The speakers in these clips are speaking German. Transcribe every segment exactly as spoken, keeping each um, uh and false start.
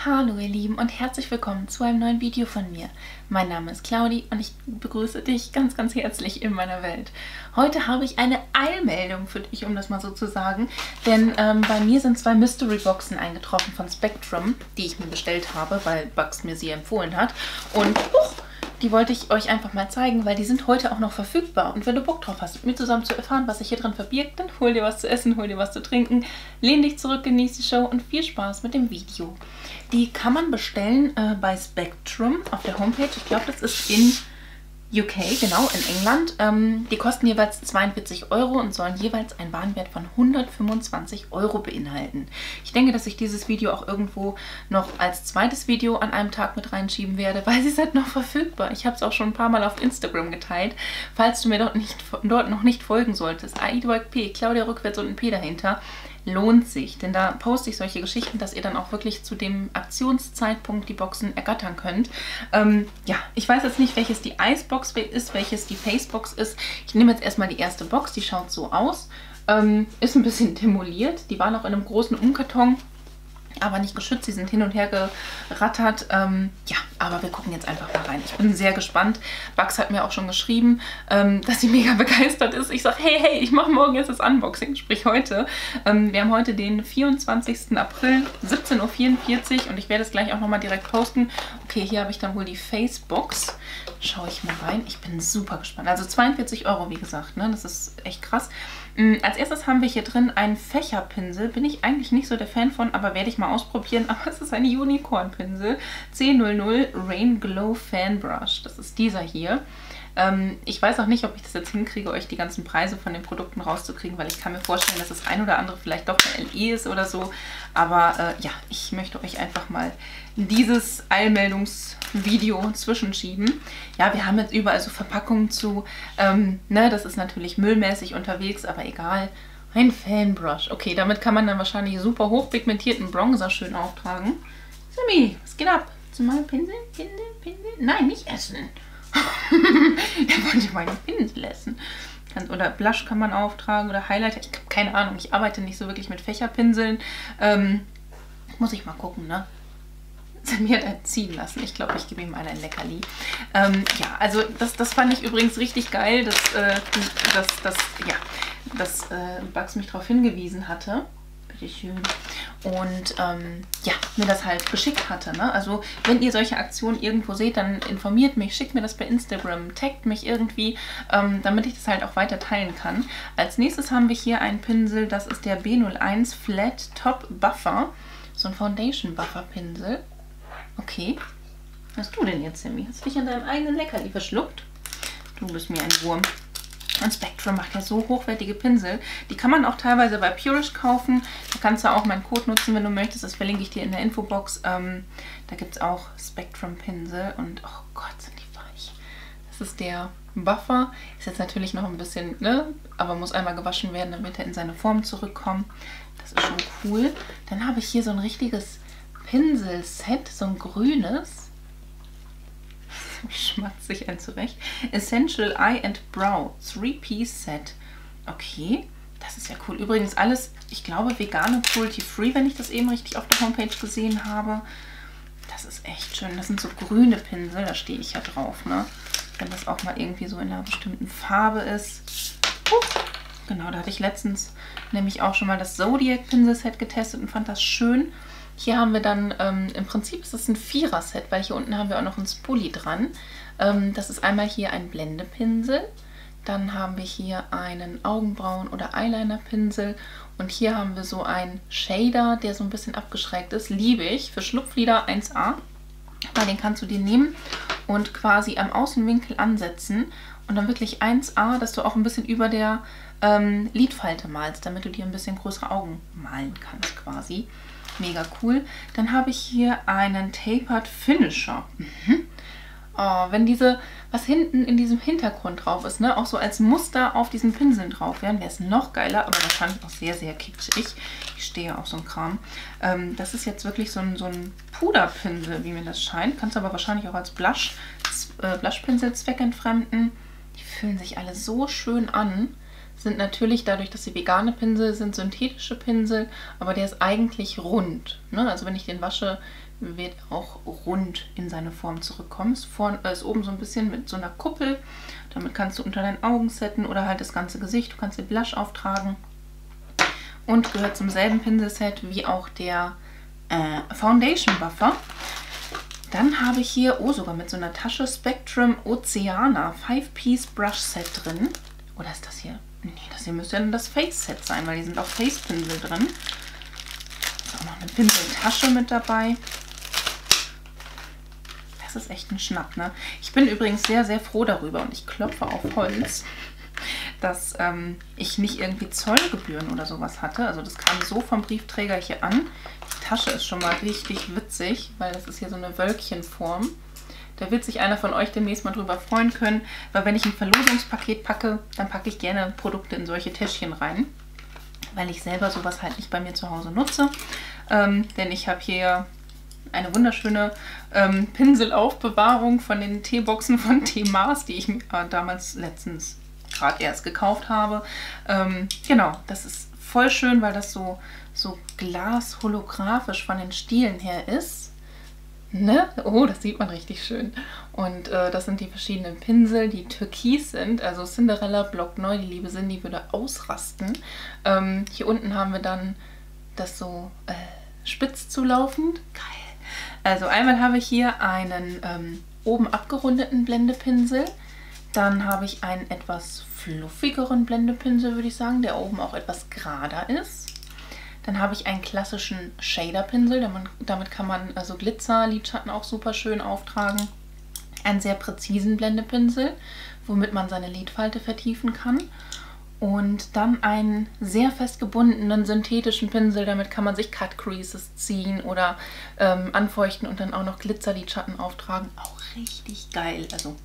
Hallo ihr Lieben und herzlich willkommen zu einem neuen Video von mir. Mein Name ist Claudi und ich begrüße dich ganz, ganz herzlich in meiner Welt. Heute habe ich eine Eilmeldung für dich, um das mal so zu sagen, denn ähm, bei mir sind zwei Mystery Boxen eingetroffen von Spectrum, die ich mir bestellt habe, weil Bugs mir sie empfohlen hat. Und huch, die wollte ich euch einfach mal zeigen, weil die sind heute auch noch verfügbar. Und wenn du Bock drauf hast, mit mir zusammen zu erfahren, was sich hier drin verbirgt, dann hol dir was zu essen, hol dir was zu trinken, lehn dich zurück, genieß die Show und viel Spaß mit dem Video. Die kann man bestellen äh, bei Spectrum auf der Homepage. Ich glaube, das ist in U K, genau, in England. Ähm, die kosten jeweils zweiundvierzig Euro und sollen jeweils einen Warenwert von hundertfünfundzwanzig Euro beinhalten. Ich denke, dass ich dieses Video auch irgendwo noch als zweites Video an einem Tag mit reinschieben werde, weil sie sind noch verfügbar. Ich habe es auch schon ein paar Mal auf Instagram geteilt. Falls du mir dort, nicht, dort noch nicht folgen solltest, A I D Y P, Claudia rückwärts und ein P dahinter, lohnt sich, denn da poste ich solche Geschichten, dass ihr dann auch wirklich zu dem Aktionszeitpunkt die Boxen ergattern könnt. Ähm, ja, ich weiß jetzt nicht, welches die Icebox ist, welches die Facebox ist. Ich nehme jetzt erstmal die erste Box, die schaut so aus. Ähm, ist ein bisschen demoliert, die war noch in einem großen Umkarton, aber nicht geschützt, sie sind hin und her gerattert. Ähm, ja, aber wir gucken jetzt einfach mal rein. Ich bin sehr gespannt. Bugs hat mir auch schon geschrieben, ähm, dass sie mega begeistert ist. Ich sage, hey, hey, ich mache morgen jetzt das Unboxing, sprich heute. Ähm, wir haben heute den vierundzwanzigsten April, siebzehn Uhr vierundvierzig und ich werde es gleich auch nochmal direkt posten. Okay, hier habe ich dann wohl die Facebox. Schaue ich mal rein. Ich bin super gespannt. Also zweiundvierzig Euro, wie gesagt, ne? Das ist echt krass. Als erstes haben wir hier drin einen Fächerpinsel. Bin ich eigentlich nicht so der Fan von, aber werde ich mal ausprobieren. Aber es ist ein Unicorn-Pinsel. C null null Rain Glow Fan Brush. Das ist dieser hier. Ähm, ich weiß auch nicht, ob ich das jetzt hinkriege, euch die ganzen Preise von den Produkten rauszukriegen, weil ich kann mir vorstellen, dass das ein oder andere vielleicht doch eine L E ist oder so. Aber äh, ja, ich möchte euch einfach mal dieses Eilmeldungsvideo zwischenschieben. Ja, wir haben jetzt überall so Verpackungen zu, ähm, ne, das ist natürlich müllmäßig unterwegs, aber egal. Ein Fanbrush. Okay, damit kann man dann wahrscheinlich super hochpigmentierten Bronzer schön auftragen. Sammy, was geht ab? Zu meinem Pinsel? Pinsel? Pinsel? Nein, nicht essen. Der wollte meinen Pinsel essen. Oder Blush kann man auftragen oder Highlighter. Ich habe keine Ahnung. Ich arbeite nicht so wirklich mit Fächerpinseln. Ähm, muss ich mal gucken, ne? Mir hat er ziehen lassen. Ich glaube, ich gebe ihm mal ein Leckerli. Ähm, ja, also das, das fand ich übrigens richtig geil, dass, äh, dass, dass, ja, dass äh, Bugs mich darauf hingewiesen hatte. Bitteschön. Und ähm, ja, mir das halt geschickt hatte. Ne? Also wenn ihr solche Aktionen irgendwo seht, dann informiert mich, schickt mir das bei Instagram, taggt mich irgendwie, ähm, damit ich das halt auch weiter teilen kann. Als nächstes haben wir hier einen Pinsel, das ist der B null eins Flat Top Buffer. So ein Foundation Buffer Pinsel. Okay. Was hast du denn jetzt, Sammy? Hast du dich an deinem eigenen Leckerli verschluckt? Du bist mir ein Wurm. Und Spectrum macht ja so hochwertige Pinsel. Die kann man auch teilweise bei Purish kaufen. Da kannst du auch meinen Code nutzen, wenn du möchtest. Das verlinke ich dir in der Infobox. Ähm, da gibt es auch Spectrum Pinsel. Und oh Gott, sind die weich. Das ist der Buffer. Ist jetzt natürlich noch ein bisschen, ne? Aber muss einmal gewaschen werden, damit er in seine Form zurückkommt. Das ist schon cool. Dann habe ich hier so ein richtiges Pinselset, so ein grünes. Schmatzt sich ein zurecht. Essential Eye and Brow Three-Piece Set. Okay, das ist ja cool. Übrigens alles, ich glaube, vegan und cruelty-free, wenn ich das eben richtig auf der Homepage gesehen habe. Das ist echt schön. Das sind so grüne Pinsel, da stehe ich ja drauf, ne? Wenn das auch mal irgendwie so in einer bestimmten Farbe ist. Uh, genau, da hatte ich letztens nämlich auch schon mal das Zodiac Pinselset getestet und fand das schön. Hier haben wir dann, ähm, im Prinzip ist das ein Vierer-Set, weil hier unten haben wir auch noch ein Spoolie dran. Ähm, das ist einmal hier ein Blendepinsel, dann haben wir hier einen Augenbrauen- oder Eyeliner-Pinsel und hier haben wir so einen Shader, der so ein bisschen abgeschrägt ist. Liebe ich, für Schlupflider eins A. Weil den kannst du dir nehmen und quasi am Außenwinkel ansetzen und dann wirklich eins A, dass du auch ein bisschen über der ähm, Lidfalte malst, damit du dir ein bisschen größere Augen malen kannst quasi. Mega cool. Dann habe ich hier einen Tapered Finisher. Mhm. Oh, wenn diese, was hinten in diesem Hintergrund drauf ist, ne, auch so als Muster auf diesen Pinseln drauf wären, wäre es noch geiler, aber wahrscheinlich auch sehr, sehr kitschig. Ich stehe auf so einen Kram. Ähm, das ist jetzt wirklich so ein, so ein Puderpinsel, wie mir das scheint. Kannst du aber wahrscheinlich auch als Blush, äh, Blushpinsel zweckentfremden. Die fühlen sich alle so schön an. Sind natürlich, dadurch, dass sie vegane Pinsel sind, synthetische Pinsel, aber der ist eigentlich rund. Ne? Also wenn ich den wasche, wird auch rund in seine Form zurückkommen. Ist, vorn, ist oben so ein bisschen mit so einer Kuppel. Damit kannst du unter deinen Augen setten oder halt das ganze Gesicht. Du kannst den Blush auftragen. Und gehört zum selben Pinselset wie auch der äh, Foundation Buffer. Dann habe ich hier, oh, sogar mit so einer Tasche Spectrum Oceana fünf Piece Brush Set drin. Oder ist das hier? Nee, das hier müsste ja das Face Set sein, weil hier sind auch Face Pinsel drin. Ist auch noch eine Pinseltasche mit dabei. Das ist echt ein Schnapp, ne? Ich bin übrigens sehr, sehr froh darüber und ich klopfe auf Holz, dass ähm, ich nicht irgendwie Zollgebühren oder sowas hatte. Also das kam so vom Briefträger hier an. Die Tasche ist schon mal richtig witzig, weil das ist hier so eine Wölkchenform. Da wird sich einer von euch demnächst mal drüber freuen können, weil wenn ich ein Verlosungspaket packe, dann packe ich gerne Produkte in solche Täschchen rein, weil ich selber sowas halt nicht bei mir zu Hause nutze. Ähm, denn ich habe hier eine wunderschöne ähm, Pinselaufbewahrung von den Teeboxen von T-Mars, die ich äh, damals letztens gerade erst gekauft habe. Ähm, genau, das ist voll schön, weil das so, so glasholographisch von den Stielen her ist. Ne? Oh, das sieht man richtig schön. Und äh, das sind die verschiedenen Pinsel, die türkis sind. Also Cinderella Block neu, die liebe Cindy würde ausrasten. Ähm, hier unten haben wir dann das so äh, spitz zulaufend. Geil. Also einmal habe ich hier einen ähm, oben abgerundeten Blendepinsel. Dann habe ich einen etwas fluffigeren Blendepinsel, würde ich sagen, der oben auch etwas gerader ist. Dann habe ich einen klassischen Shader-Pinsel, damit kann man also Glitzer, Lidschatten auch super schön auftragen. Einen sehr präzisen Blendepinsel, womit man seine Lidfalte vertiefen kann. Und dann einen sehr fest gebundenen synthetischen Pinsel, damit kann man sich Cut Creases ziehen oder ähm, anfeuchten und dann auch noch Glitzerlidschatten auftragen. Auch richtig geil, also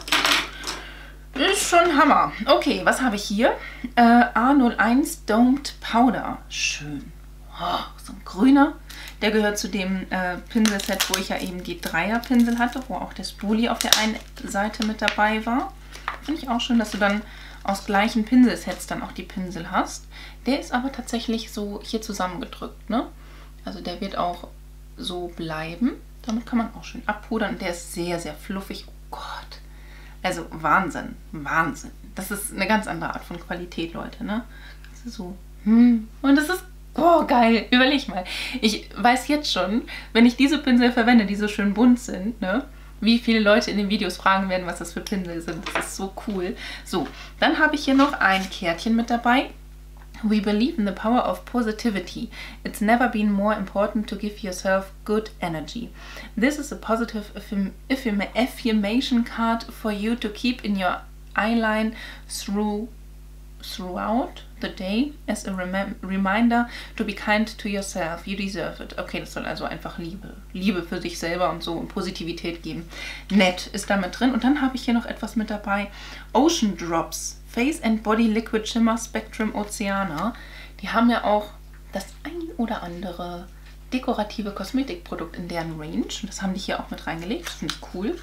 ist schon Hammer. Okay, was habe ich hier? Äh, A null eins Domed Powder. Schön. Oh, so ein grüner. Der gehört zu dem äh, Pinselset, wo ich ja eben die Dreierpinsel hatte, wo auch der Spoolie auf der einen Seite mit dabei war. Finde ich auch schön, dass du dann aus gleichen Pinselsets dann auch die Pinsel hast. Der ist aber tatsächlich so hier zusammengedrückt, ne? Also der wird auch so bleiben. Damit kann man auch schön abpudern. Und der ist sehr, sehr fluffig. Oh Gott. Also Wahnsinn, Wahnsinn. Das ist eine ganz andere Art von Qualität, Leute, ne? Das ist so, hm. Und das ist, oh geil, überleg mal. Ich weiß jetzt schon, wenn ich diese Pinsel verwende, die so schön bunt sind, ne? Wie viele Leute in den Videos fragen werden, was das für Pinsel sind. Das ist so cool. So, dann habe ich hier noch ein Kärtchen mit dabei. We believe in the power of positivity. It's never been more important to give yourself good energy. This is a positive affirm affirm affirmation card for you to keep in your eyeline through, throughout the day as a rem reminder to be kind to yourself. You deserve it. Okay, das soll also einfach Liebe. Liebe für sich selber und so und Positivität geben. Nett ist da mit drin. Und dann habe ich hier noch etwas mit dabei. Ocean Drops. Face and Body Liquid Shimmer Spectrum Oceana. Die haben ja auch das ein oder andere dekorative Kosmetikprodukt in deren Range. Und das haben die hier auch mit reingelegt. Das finde ich cool.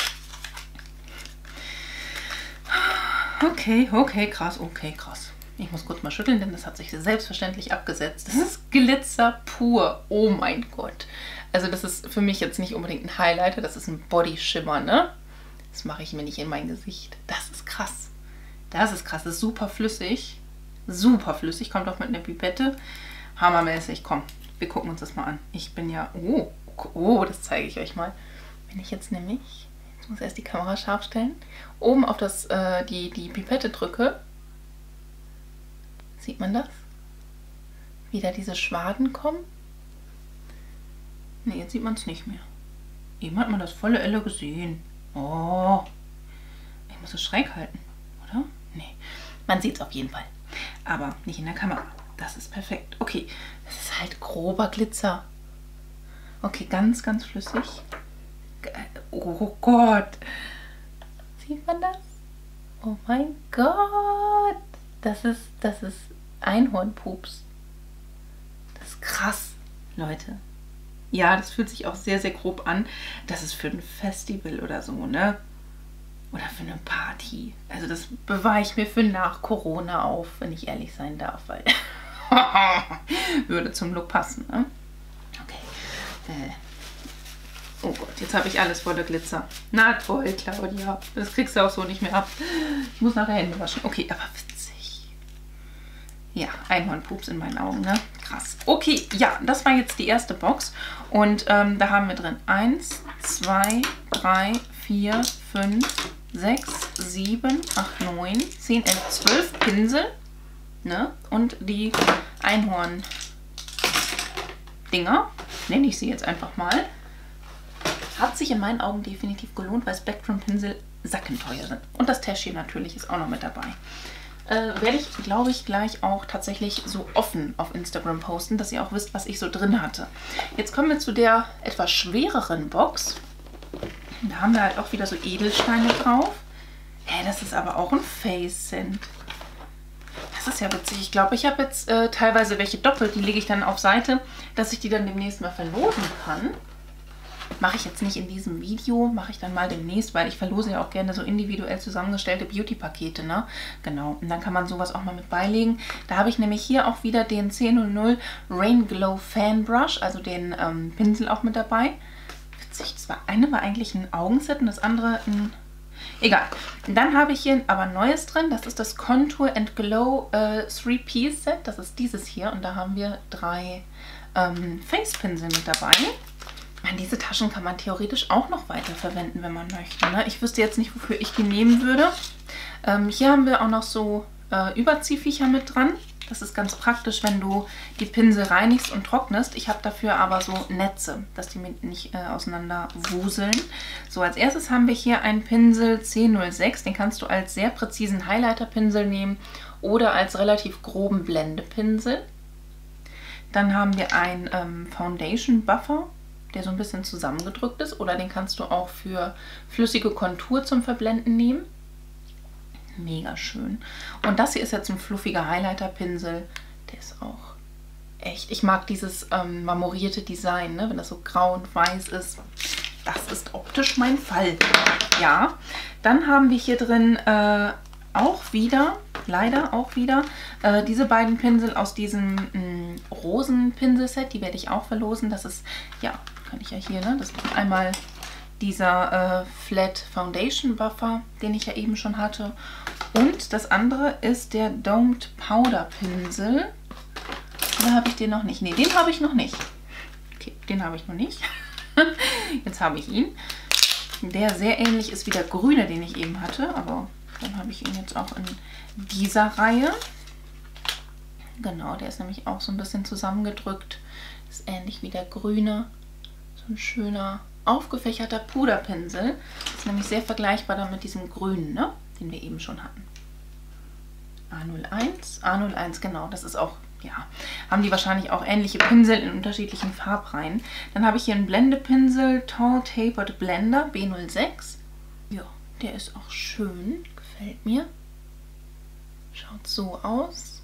Okay, okay, krass, okay, krass. Ich muss kurz mal schütteln, denn das hat sich selbstverständlich abgesetzt. Das ist Glitzer pur. Oh mein Gott. Also das ist für mich jetzt nicht unbedingt ein Highlighter. Das ist ein Body Shimmer, ne? Das mache ich mir nicht in mein Gesicht. Das ist krass. Das ist krass, das ist super flüssig. Super flüssig, kommt auch mit einer Pipette. Hammermäßig, komm, wir gucken uns das mal an. Ich bin ja, oh, oh, das zeige ich euch mal. Wenn ich jetzt nämlich, jetzt muss erst die Kamera scharf stellen, oben auf das, äh, die, die Pipette drücke, sieht man das? Wie da diese Schwaden kommen. Ne, jetzt sieht man es nicht mehr. Eben hat man das volle Elle gesehen. Oh, ich muss es schräg halten, oder? Nee, man sieht es auf jeden Fall. Aber nicht in der Kamera. Das ist perfekt. Okay, das ist halt grober Glitzer. Okay, ganz, ganz flüssig. Oh Gott. Sieht man das? Oh mein Gott. Das ist, das ist Einhornpups. Das ist krass, Leute. Ja, das fühlt sich auch sehr, sehr grob an. Das ist für ein Festival oder so, ne? Oder für eine Party. Also das bewahre ich mir für nach Corona auf, wenn ich ehrlich sein darf, weil würde zum Look passen, ne? Okay. Äh, Oh Gott, jetzt habe ich alles voller Glitzer. Na toll, Claudia. Das kriegst du auch so nicht mehr ab. Ich muss nachher Hände waschen. Okay, aber witzig. Ja, Einhornpups in meinen Augen, ne? Krass. Okay, ja, das war jetzt die erste Box. Und ähm, da haben wir drin eins, zwei, drei, vier, fünf, sechs, sieben, acht, neun, zehn, elf, zwölf Pinsel. Ne? Und die Einhorn-Dinger, nenne ich sie jetzt einfach mal. Hat sich in meinen Augen definitiv gelohnt, weil Spectrum-Pinsel sackenteuer sind. Und das Täschchen natürlich ist auch noch mit dabei. Äh, werde ich, glaube ich, gleich auch tatsächlich so offen auf Instagram posten, dass ihr auch wisst, was ich so drin hatte. Jetzt kommen wir zu der etwas schwereren Box. Da haben wir halt auch wieder so Edelsteine drauf. Hä, das ist aber auch ein Face-Cent. Das ist ja witzig. Ich glaube, ich habe jetzt äh, teilweise welche doppelt. Die lege ich dann auf Seite, dass ich die dann demnächst mal verlosen kann. Mache ich jetzt nicht in diesem Video, mache ich dann mal demnächst, weil ich verlose ja auch gerne so individuell zusammengestellte Beauty-Pakete, ne? Genau, und dann kann man sowas auch mal mit beilegen. Da habe ich nämlich hier auch wieder den zehn null null Rain Glow Fan Brush, also den ähm, Pinsel auch mit dabei. Witzig, das war, eine war eigentlich ein Augenset und das andere ein... Egal. Und dann habe ich hier aber Neues drin, das ist das Contour and Glow äh, three piece Set, das ist dieses hier und da haben wir drei ähm, Face-Pinsel mit dabei. Man, diese Taschen kann man theoretisch auch noch weiter verwenden, wenn man möchte. Ne? Ich wüsste jetzt nicht, wofür ich die nehmen würde. Ähm, hier haben wir auch noch so äh, Überziehviecher mit dran. Das ist ganz praktisch, wenn du die Pinsel reinigst und trocknest. Ich habe dafür aber so Netze, dass die mit nicht äh, auseinander wuseln. So, als erstes haben wir hier einen Pinsel zehn null sechs. Den kannst du als sehr präzisen Highlighter-Pinsel nehmen oder als relativ groben Blendepinsel. Dann haben wir einen ähm, Foundation Buffer, der so ein bisschen zusammengedrückt ist, oder den kannst du auch für flüssige Kontur zum Verblenden nehmen. Mega schön. Und das hier ist jetzt ein fluffiger Highlighter-Pinsel. Der ist auch echt... Ich mag dieses ähm, marmorierte Design, ne? Wenn das so grau und weiß ist. Das ist optisch mein Fall. Ja. Dann haben wir hier drin äh, auch wieder, leider auch wieder, äh, diese beiden Pinsel aus diesem mh, Rosen-Pinselset. Die werde ich auch verlosen. Das ist, ja, kann ich ja hier, ne? Das ist einmal dieser äh, Flat Foundation Buffer, den ich ja eben schon hatte. Und das andere ist der Domed Powder Pinsel. Oder habe ich den noch nicht? Ne, den habe ich noch nicht. Okay, den habe ich noch nicht. Jetzt habe ich ihn. Der sehr ähnlich ist wie der grüne, den ich eben hatte. Aber dann habe ich ihn jetzt auch in dieser Reihe. Genau, der ist nämlich auch so ein bisschen zusammengedrückt. Ist ähnlich wie der grüne. So ein schöner, aufgefächerter Puderpinsel. Ist nämlich sehr vergleichbar dann mit diesem grünen, ne? Den wir eben schon hatten. A null eins, A null eins, genau, das ist auch, ja, haben die wahrscheinlich auch ähnliche Pinsel in unterschiedlichen Farbreihen. Dann habe ich hier einen Blendepinsel, Tall Tapered Blender, B null sechs. Ja, der ist auch schön, gefällt mir. Schaut so aus.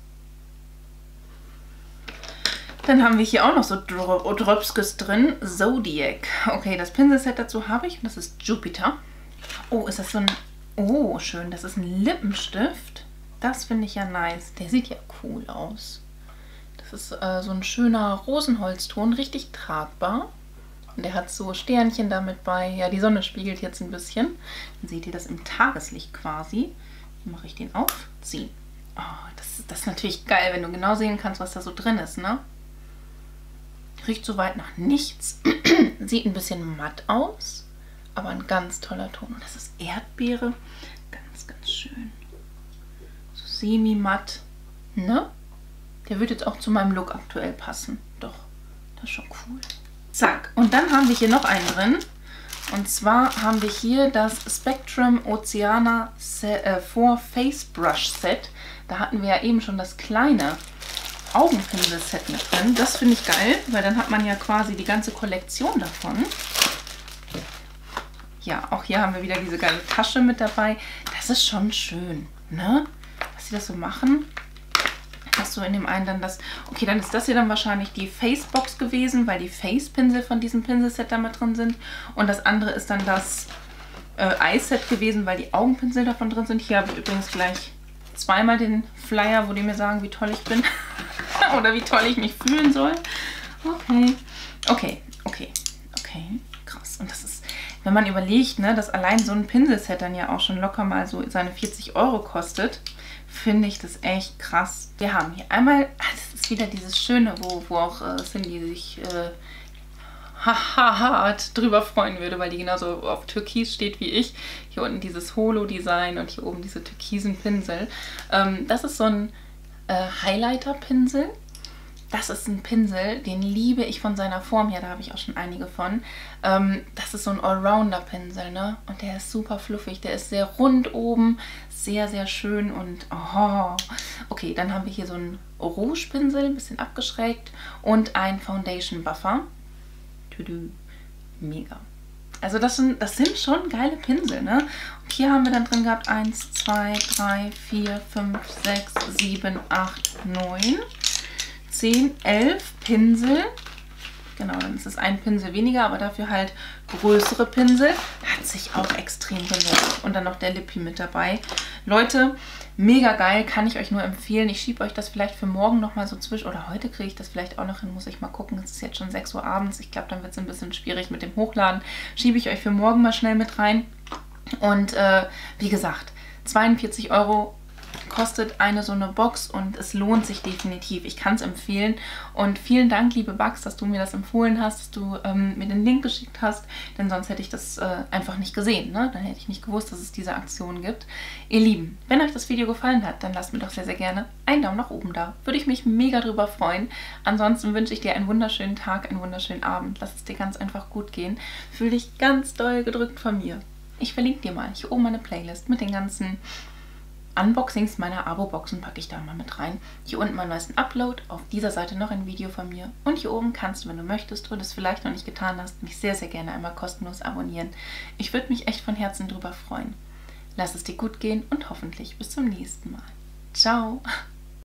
Dann haben wir hier auch noch so Dröpskes drin, Zodiac. Okay, das Pinselset dazu habe ich und das ist Jupiter. Oh, ist das so ein... Oh, schön. Das ist ein Lippenstift. Das finde ich ja nice. Der sieht ja cool aus. Das ist äh, so ein schöner Rosenholzton, richtig tragbar. Und der hat so Sternchen damit bei. Ja, die Sonne spiegelt jetzt ein bisschen. Dann seht ihr das im Tageslicht quasi. Dann mache ich den auf. Ziehen. Oh, das, das ist natürlich geil, wenn du genau sehen kannst, was da so drin ist, ne? Riecht soweit nach nichts. Sieht ein bisschen matt aus. Aber ein ganz toller Ton. Und das ist Erdbeere. Ganz, ganz schön. So semi-matt. Ne? Der wird jetzt auch zu meinem Look aktuell passen. Doch, das ist schon cool. Zack. Und dann haben wir hier noch einen drin. Und zwar haben wir hier das Spectrum Oceana vier Face Brush Set. Da hatten wir ja eben schon das kleine Augenpinsel-Set mit drin. Das finde ich geil, weil dann hat man ja quasi die ganze Kollektion davon. Ja, auch hier haben wir wieder diese geile Tasche mit dabei. Das ist schon schön, ne? Was sie das so machen. Hast du in dem einen dann das... Okay, dann ist das hier dann wahrscheinlich die Face-Box gewesen, weil die Face-Pinsel von diesem Pinselset da mit drin sind. Und das andere ist dann das äh, Eye-Set gewesen, weil die Augenpinsel davon drin sind. Hier habe ich übrigens gleich zweimal den Flyer, wo die mir sagen, wie toll ich bin. Oder wie toll ich mich fühlen soll. Okay, okay, okay, okay, krass. aus. Und das ist, wenn man überlegt, ne, dass allein so ein Pinselset dann ja auch schon locker mal so seine vierzig Euro kostet, finde ich das echt krass. Wir haben hier einmal, das ist wieder dieses Schöne, wo, wo auch äh, Cindy sich äh, hart drüber freuen würde, weil die genauso auf Türkis steht wie ich. Hier unten dieses Holo-Design und hier oben diese türkisen Pinsel. Ähm, das ist so ein äh, Highlighter-Pinsel. Das ist ein Pinsel, den liebe ich von seiner Form her, da habe ich auch schon einige von. Ähm, das ist so ein Allrounder-Pinsel, ne? Und der ist super fluffig, der ist sehr rund oben, sehr, sehr schön und oh. Okay, dann haben wir hier so einen Rouge-Pinsel, ein bisschen abgeschrägt und ein Foundation-Buffer. Mega. Also das sind, das sind schon geile Pinsel, ne? Und hier haben wir dann drin gehabt eins, zwei, drei, vier, fünf, sechs, sieben, acht, neun, zehn, elf Pinsel. Genau, dann ist es ein Pinsel weniger, aber dafür halt größere Pinsel. Hat sich auch extrem gelohnt. Und dann noch der Lippi mit dabei. Leute, mega geil, kann ich euch nur empfehlen. Ich schiebe euch das vielleicht für morgen nochmal so zwischen, oder heute kriege ich das vielleicht auch noch hin, muss ich mal gucken. Es ist jetzt schon sechs Uhr abends. Ich glaube, dann wird es ein bisschen schwierig mit dem Hochladen. Schiebe ich euch für morgen mal schnell mit rein. Und äh, wie gesagt, zweiundvierzig Euro kostet eine so eine Box und es lohnt sich definitiv. Ich kann es empfehlen und vielen Dank, liebe Bugs, dass du mir das empfohlen hast, dass du ähm, mir den Link geschickt hast, denn sonst hätte ich das äh, einfach nicht gesehen, ne? Dann hätte ich nicht gewusst, dass es diese Aktion gibt. Ihr Lieben, wenn euch das Video gefallen hat, dann lasst mir doch sehr, sehr gerne einen Daumen nach oben da. Würde ich mich mega drüber freuen. Ansonsten wünsche ich dir einen wunderschönen Tag, einen wunderschönen Abend. Lass es dir ganz einfach gut gehen. Fühl dich ganz doll gedrückt von mir. Ich verlinke dir mal hier oben meine Playlist mit den ganzen Unboxings meiner Abo-Boxen packe ich da mal mit rein. Hier unten meinen neuesten Upload, auf dieser Seite noch ein Video von mir. Und hier oben kannst du, wenn du möchtest und es vielleicht noch nicht getan hast, mich sehr, sehr gerne einmal kostenlos abonnieren. Ich würde mich echt von Herzen drüber freuen. Lass es dir gut gehen und hoffentlich bis zum nächsten Mal. Ciao!